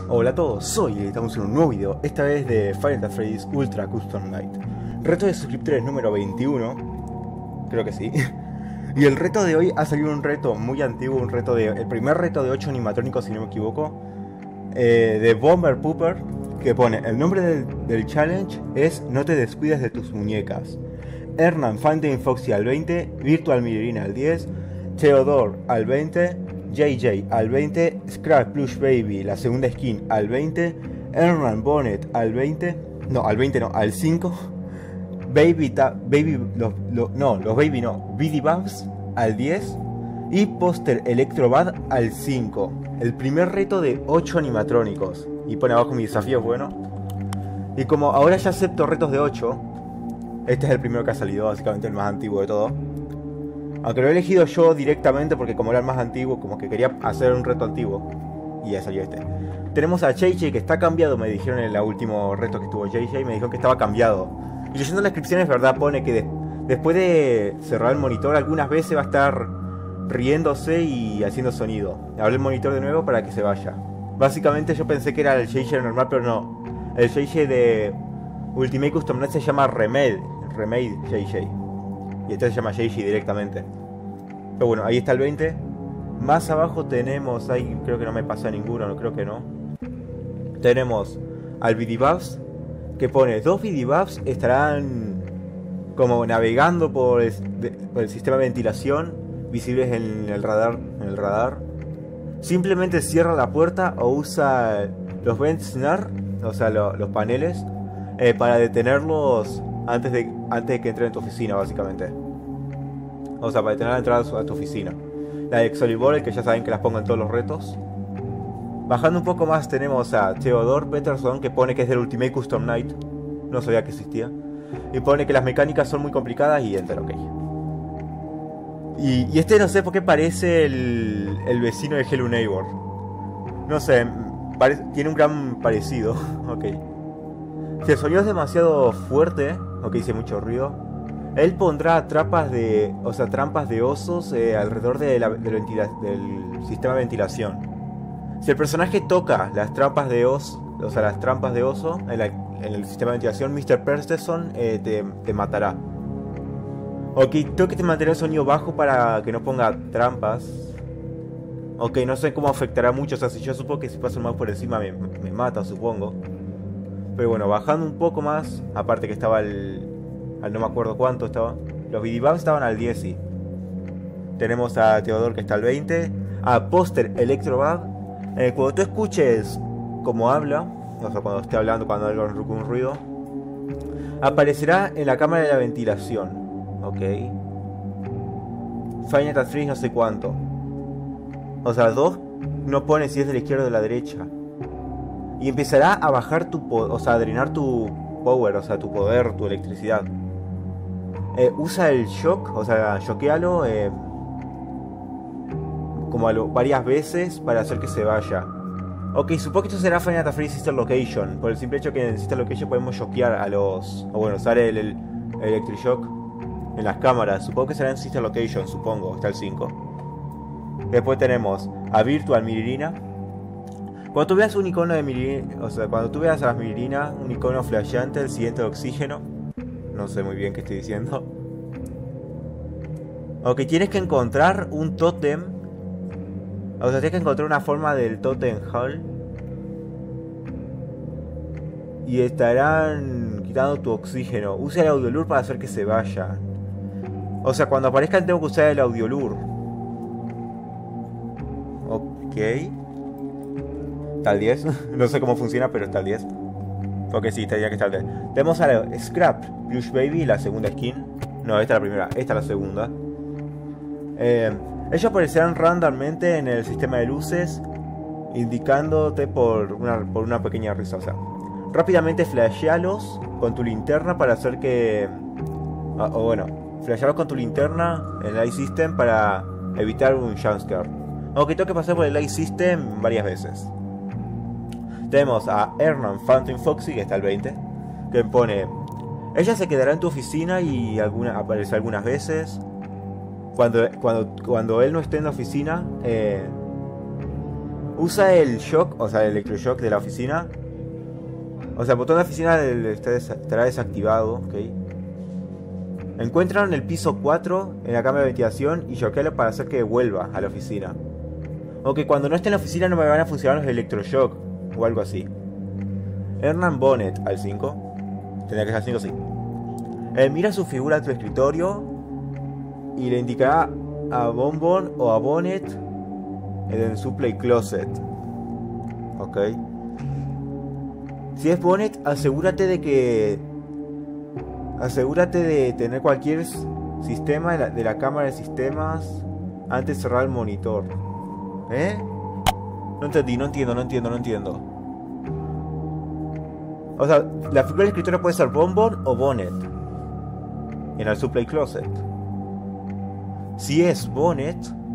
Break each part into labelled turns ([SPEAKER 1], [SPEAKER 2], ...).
[SPEAKER 1] Hola a todos, soy y estamos en un nuevo video, esta vez de Final Fantasy Ultra Custom Night. Reto de suscriptores número 21, creo que sí. Y el reto de hoy ha salido un reto muy antiguo, el primer reto de 8 animatrónicos si no me equivoco, de Bomber Pooper, que pone, el nombre del challenge es No te descuides de tus muñecas. Hernán Phantom Foxy al 20, Virtual Mirrorina al 10, Theodore al 20, JJ al 20, Scrap Plush Baby, la segunda skin al 20, Hernán Bonnet al 20, no, al 20 no, al 5, los Baby no, BD Babs al 10 y Poster Electrobad al 5. El primer reto de 8 animatrónicos. Y pone abajo mi desafío, bueno. Y como ahora ya acepto retos de 8, este es el primero que ha salido, básicamente el más antiguo de todo. Aunque lo he elegido yo directamente porque como era el más antiguo, como que quería hacer un reto antiguo. Y ya salió este. Tenemos a JJ que está cambiado, me dijeron en el último reto que estuvo JJ, me dijo que estaba cambiado. Y leyendo la descripción es verdad, pone que después de cerrar el monitor algunas veces va a estar riéndose y haciendo sonido. Hablé el monitor de nuevo para que se vaya. Básicamente yo pensé que era el JJ normal, pero no. El JJ de Ultimate Custom Night se llama Remade JJ. Y este se llama JJ directamente. Pero bueno, ahí está el 20. Más abajo tenemos, ahí creo que no me pasa ninguno, no creo que no. Tenemos al BD Babs, que pone 2 BD Babs estarán como navegando por el sistema de ventilación, visibles en el radar. Simplemente cierra la puerta o usa los vent snare, o sea los paneles, para detenerlos antes de que entren en tu oficina, básicamente. O sea, para detener la entrada a tu oficina. La de Excalibur, que ya saben que las pongo en todos los retos. Bajando un poco más tenemos a Theodore Peterson, que pone que es del Ultimate Custom Night. No sabía que existía. Y pone que las mecánicas son muy complicadas y enter, ok. Y este no sé por qué parece el vecino de Hello Neighbor. No sé, tiene un gran parecido. Ok. Si el sonido es demasiado fuerte, o que hice mucho ruido, él pondrá trampas de osos alrededor del sistema de ventilación. Si el personaje toca las trampas de oso, en el sistema de ventilación, Mr. Peterson te matará. Ok, tengo que mantener el sonido bajo para que no ponga trampas. Ok, no sé cómo afectará mucho, o sea, si yo supongo que si paso el mouse por encima me mata, supongo. Pero bueno, bajando un poco más, aparte que estaba al no me acuerdo cuánto estaba. Los BD Babs estaban al 10, sí. Tenemos a Theodore que está al 20. A Poster Electrobad. Cuando tú escuches cómo habla, o sea, cuando esté hablando, cuando haga un ruido, aparecerá en la cámara de la ventilación. Ok. Final Fantasy no sé cuánto. O sea, 2 no pone si es de la izquierda o de la derecha. Y empezará a bajar a drenar tu power, o sea, tu poder, tu electricidad. Usa el shock, o sea, shockealo como varias veces para hacer que se vaya. Ok, supongo que esto será Final Fantasy Sister Location. Por el simple hecho que en Sister Location podemos shockear a los... O bueno, usar el Electric Shock en las cámaras. Supongo que será en Sister Location, supongo, está el 5. Después tenemos a Virtual Mirrorina. Cuando tú veas un icono de Mirrorina, o sea, cuando tú veas a las Mirrorina, un icono flasheante, el siguiente de oxígeno. No sé muy bien qué estoy diciendo. Ok, tienes que encontrar un tótem. O sea, tienes que encontrar una forma del Totem Hall. Y estarán quitando tu oxígeno. Usa el Audiolure para hacer que se vaya. O sea, cuando aparezcan tengo que usar el Audiolure. Ok. Está al 10. No sé cómo funciona, pero está al 10. Ok, sí, tendría que estar al 10. Tenemos a Scrap Plush Baby, la segunda skin. No, esta es la primera, esta es la segunda. Ellos aparecerán randommente en el sistema de luces, indicándote por una pequeña risa. O sea, rápidamente flashealos con tu linterna para hacer que... flashealos con tu linterna en el Light System para evitar un jumpscare. Aunque tengo que pasar por el Light System varias veces. Tenemos a Hernán Phantom Foxy, que está al 20, que pone... Ella se quedará en tu oficina y aparecerá algunas veces. Cuando él no esté en la oficina, Usa el shock, o sea, el electroshock de la oficina. O sea, el botón de oficina estará desactivado, ok. Encuentran el piso 4 en la cámara de ventilación y choquealo para hacer que vuelva a la oficina. Ok, cuando no esté en la oficina no me van a funcionar los electroshock o algo así. Hernán Bonnet al 5. Tendría que ser al 5, sí. Mira su figura a tu escritorio y le indicará a Bonbon o a Bonnet en su play closet. Ok. Si es Bonnet, asegúrate de tener cualquier sistema de la cámara de sistemas antes de cerrar el monitor. ¿Eh? No entiendo. O sea, la figura del escritorio puede ser Bonbon o Bonnet en el Supply Closet. Si es Bonnet,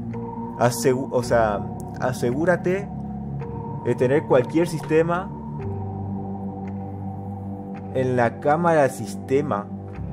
[SPEAKER 1] asegúrate de tener cualquier sistema en la cámara de sistema.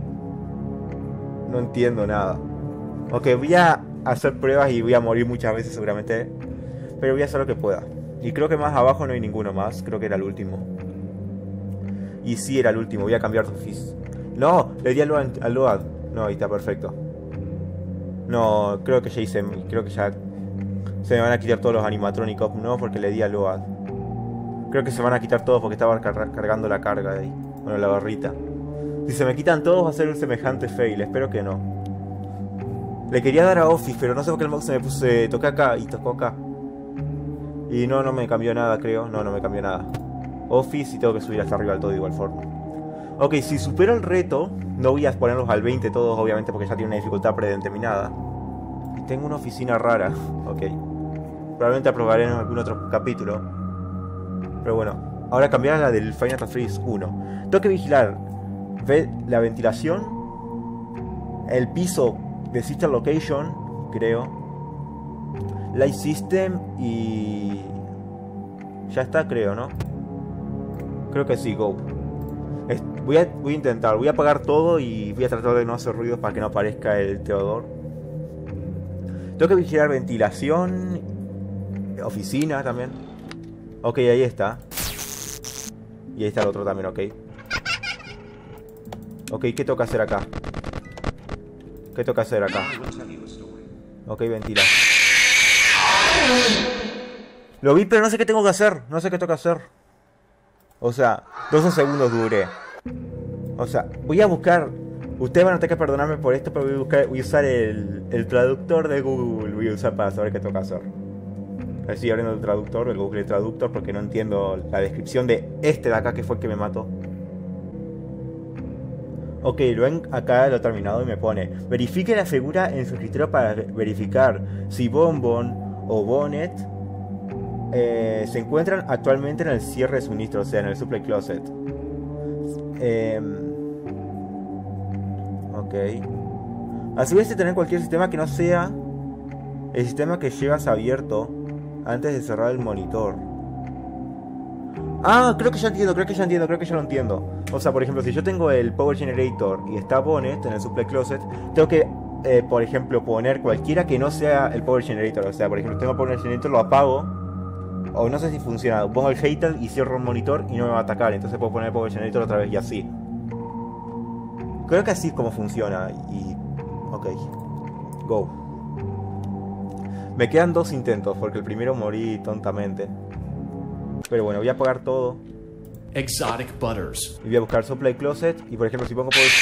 [SPEAKER 1] No entiendo nada. Ok, voy a hacer pruebas y voy a morir muchas veces seguramente, pero voy a hacer lo que pueda. Y creo que más abajo no hay ninguno más. Creo que era el último. Y sí, era el último. Voy a cambiar su fis. No, le di al Load. No, ahí está perfecto. No, creo que ya hice. Creo que ya se me van a quitar todos los animatrónicos. No, porque le di al Load. Creo que se van a quitar todos porque estaba cargando la carga de ahí. Bueno, la barrita. Si se me quitan todos va a ser un semejante fail. Espero que no. Le quería dar a Office, pero no sé por qué el mouse se toqué acá y tocó acá. Y no me cambió nada, creo. No me cambió nada. Office y tengo que subir hasta arriba del todo de igual forma. Ok, si supero el reto, no voy a ponerlos al 20 todos, obviamente, porque ya tiene una dificultad predeterminada. Y tengo una oficina rara. Ok. Probablemente aprobaré en algún otro capítulo. Pero bueno, ahora cambiar a la del Final Freeze 1. Tengo que vigilar la ventilación, el piso de Sister Location, creo, Light System y... ya está, creo, ¿no? Creo que sí, go. Voy a intentar, voy a apagar todo y voy a tratar de no hacer ruidos para que no aparezca el Theodore. Tengo que vigilar ventilación, oficina también. Ok, ahí está. Y ahí está el otro también, ok. Ok, ¿qué toca hacer acá? Ok, ventila. Lo vi, pero no sé qué tengo que hacer. No sé qué toca hacer. O sea, 12 segundos duré. O sea, voy a buscar. Ustedes van a tener que perdonarme por esto, pero voy a usar el traductor de Google. Voy a usar para saber qué toca hacer. Estoy abriendo el traductor, el Google Traductor, porque no entiendo la descripción de este de acá que fue el que me mató. Ok, lo ven acá, lo he terminado y me pone: verifique la figura en su escritorio para verificar si Bonbon o Bonnet se encuentran actualmente en el cierre de suministro, o sea, en el Supply Closet. Ok. Asegúrese de tener cualquier sistema que no sea el sistema que llevas abierto antes de cerrar el monitor. Ah, creo que ya lo entiendo. O sea, por ejemplo, si yo tengo el Power Generator y está Bonnet en el Supply Closet, tengo que, por ejemplo, poner cualquiera que no sea el Power Generator. O sea, por ejemplo, tengo Power Generator, lo apago. O no sé si funciona. Pongo el Hater y cierro el monitor y no me va a atacar. Entonces puedo poner el Power Generator otra vez y así. Creo que así es como funciona. Y... ok. Go. Me quedan 2 intentos porque el primero morí tontamente. Pero bueno, voy a apagar todo.
[SPEAKER 2] Exotic Butters.
[SPEAKER 1] Y voy a buscar Supply Closet. Y por ejemplo, si pongo Power...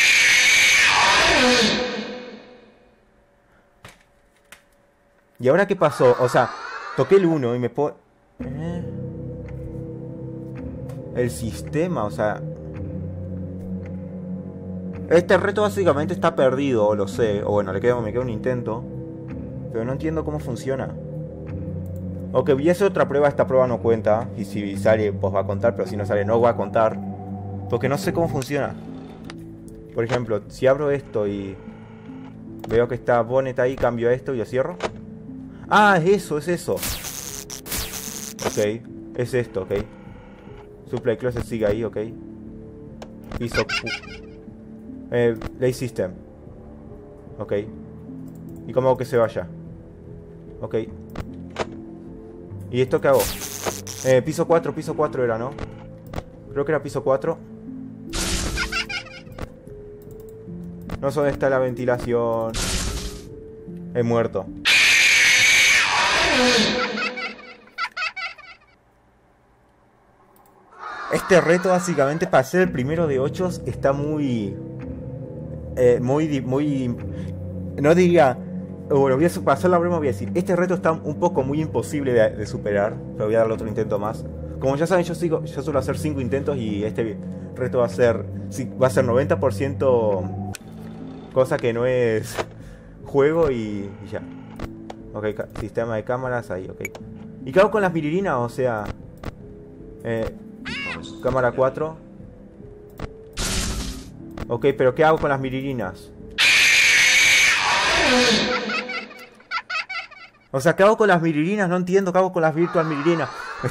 [SPEAKER 1] ¿Y ahora qué pasó? O sea, toqué el 1 y me puedo... El sistema, o sea... Este reto básicamente está perdido, lo sé. O bueno, me queda un intento. Pero no entiendo cómo funciona. Ok, voy a hacer otra prueba. Esta prueba no cuenta. Y si sale, pues va a contar. Pero si no sale, no va a contar. Porque no sé cómo funciona. Por ejemplo, si abro esto y veo que está Bonnet ahí, cambio esto y lo cierro. Ah, es eso. Ok, es esto, ok. Supply Closet sigue ahí, ok. Piso... Light System. Ok. ¿Y cómo hago que se vaya? Ok. ¿Y esto qué hago? Piso 4 era, ¿no? Creo que era piso 4. No sé dónde está la ventilación. He muerto. Este reto básicamente para ser el primero de 8 está muy... No diría... Bueno, voy a pasar la broma, voy a decir. Este reto está un poco muy imposible de superar. Pero voy a darle otro intento más. Como ya saben, yo suelo hacer 5 intentos y este reto va a ser 90% cosa que no es juego y ya. Ok, sistema de cámaras ahí, ok. ¿Y qué hago con las miririnas? O sea... cámara 4. Ok, pero ¿qué hago con las miririnas? O sea, ¿qué hago con las miririnas? No entiendo qué hago con las virtual miririnas.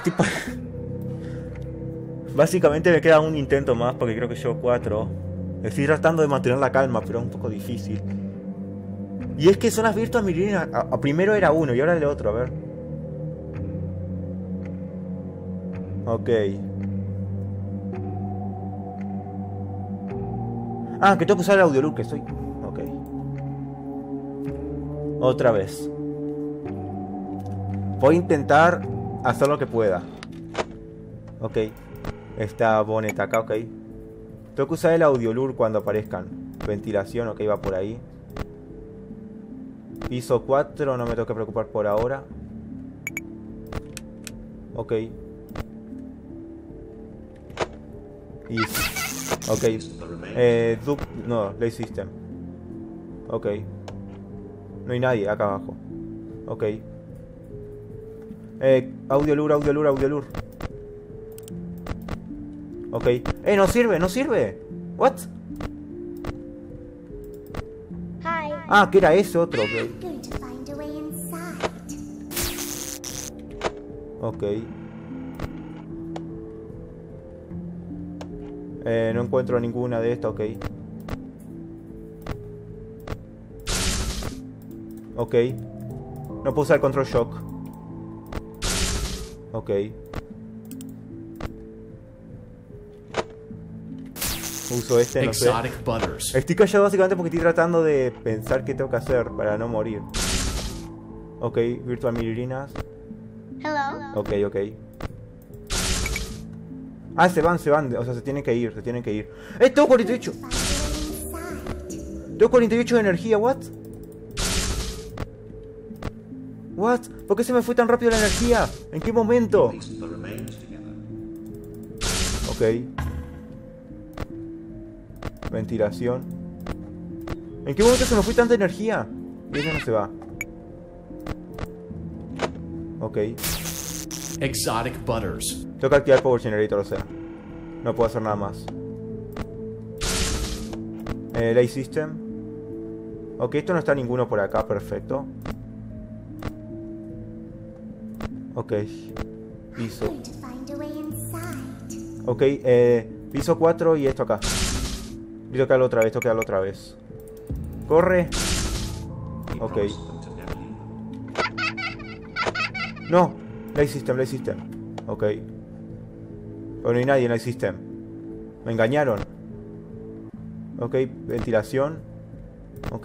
[SPEAKER 1] Básicamente me queda un intento más porque creo que llevo 4. Estoy tratando de mantener la calma, pero es un poco difícil. Y es que son las virtual miririnas. Primero era uno y ahora el otro, a ver. Ok. Ah, que tengo que usar el audioloop, que estoy... Ok. Otra vez. Voy a intentar hacer lo que pueda. Ok. Esta boneta acá, ok. Tengo que usar el audiolure cuando aparezcan. Ventilación, ok, va por ahí. Piso 4, no me tengo que preocupar por ahora. Ok. Easy. Ok. No, Lay System. Ok. No hay nadie acá abajo. Ok. Audiolure. Ok. No sirve, no sirve. What? Ah, que era ese otro, ok. Ok. No encuentro ninguna de estas, ok. Ok. No puedo usar el control shock. Ok. Uso este, no sé.
[SPEAKER 2] Exotic butters.
[SPEAKER 1] Estoy callado básicamente porque estoy tratando de pensar qué tengo que hacer para no morir. Ok, virtual miririnas.
[SPEAKER 3] Hello.
[SPEAKER 1] Ok. Ah, se van. O sea, se tienen que ir. Tengo 48. Tengo 48 de energía, what? What? ¿Por qué se me fue tan rápido la energía? ¿En qué momento? Ok. Ventilación. ¿En qué momento se me fue tanta energía? Y ella no se va. Ok.
[SPEAKER 2] Exotic butters.
[SPEAKER 1] Tengo que activar Power Generator, o sea. No puedo hacer nada más. Lay System. Ok, esto no está ninguno por acá, perfecto. Ok. Piso. Ok, piso 4 y esto acá. Y tocarlo otra vez, Corre. Ok. No. Lay System. Ok. Pero no hay nadie en el System. Me engañaron. Ok, ventilación. Ok.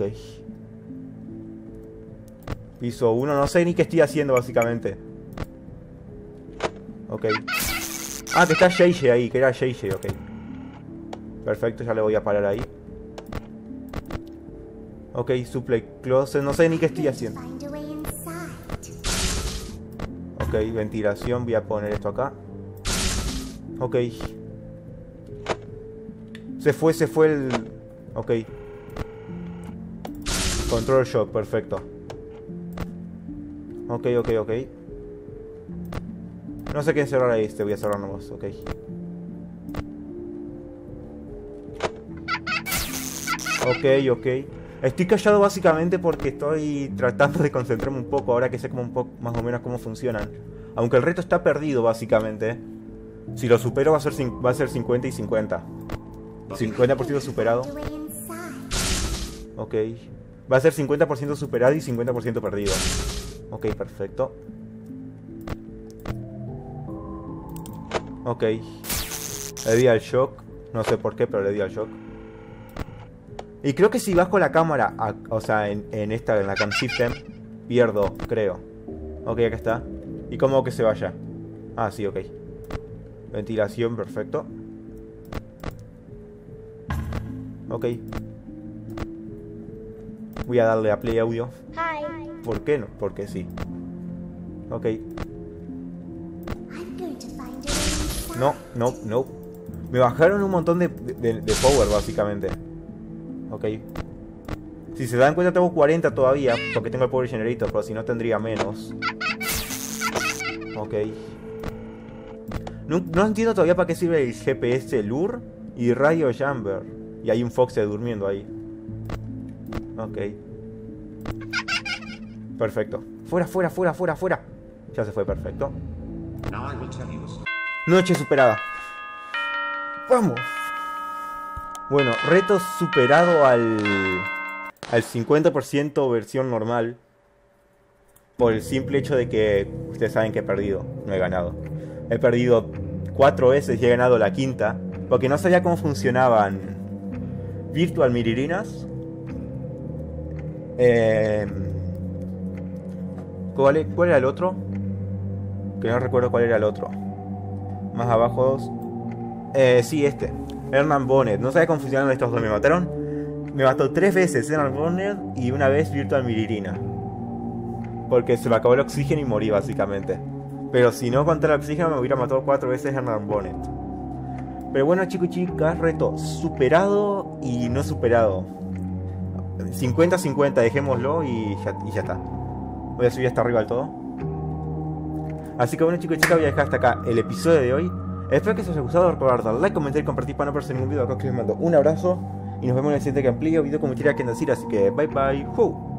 [SPEAKER 1] Piso 1, no sé ni qué estoy haciendo básicamente. Ok. Ah, que está JJ ahí, que era JJ, ok. Perfecto, ya le voy a parar ahí. Ok, supply closet, no sé ni qué estoy haciendo. Ok, ventilación, voy a poner esto acá. Ok. Se fue el... Ok. Control shock, perfecto. Ok. No sé qué cerrar ahí, voy a cerrar nomás, ok. Ok. Estoy callado básicamente porque estoy tratando de concentrarme un poco ahora que sé como un poco más o menos cómo funcionan. Aunque el reto está perdido básicamente. Si lo supero va a ser 50 y 50. 50% superado. Ok. Va a ser 50% superado y 50% perdido. Ok, perfecto. Ok. Le di al shock. No sé por qué, pero le di al shock. Y creo que si bajo la cámara, o sea, en la Cam System, pierdo, creo. Ok, acá está. ¿Y cómo hago que se vaya? Ah, sí, ok. Ventilación, perfecto. Ok. Voy a darle a play audio. ¿Por qué no? Porque sí. Ok. No, no, no. Me bajaron un montón de power, básicamente. Ok. Si se dan cuenta tengo 40 todavía, porque tengo el power generator, pero si no tendría menos. Ok. No entiendo todavía para qué sirve el GPS Lure y Radio Jamber. Y hay un Fox durmiendo ahí. Ok. Perfecto. Fuera, fuera, fuera, fuera, fuera. Ya se fue, perfecto. Noche superada. Vamos. Bueno, reto superado al 50% versión normal. Por el simple hecho de que ustedes saben que he perdido, no he ganado. He perdido 4 veces y he ganado la quinta. Porque no sabía cómo funcionaban Virtual Miririnas. ¿Cuál era el otro? Que no recuerdo cuál era el otro. Más abajo 2. Sí, este. Hernán Bonnet. No sabía cómo funcionaban estos dos. Me mataron. Me mató 3 veces Hernán Bonnet y una vez Virtual Miririna. Porque se me acabó el oxígeno y morí básicamente. Pero si no contra el oxígeno me hubiera matado 4 veces Hernán Bonnet. Pero bueno, chicos y chicas, reto superado y no superado. 50-50, dejémoslo y ya está. Voy a subir hasta arriba del todo. Así que bueno, chicos y chicas, voy a dejar hasta acá el episodio de hoy. Espero que os haya gustado. Recordad dar like, comentar y compartir para no perderse ningún video. Acá que les mando un abrazo y nos vemos en el siguiente gameplay o video como quiera que decir. Así que bye bye. ¡Hu!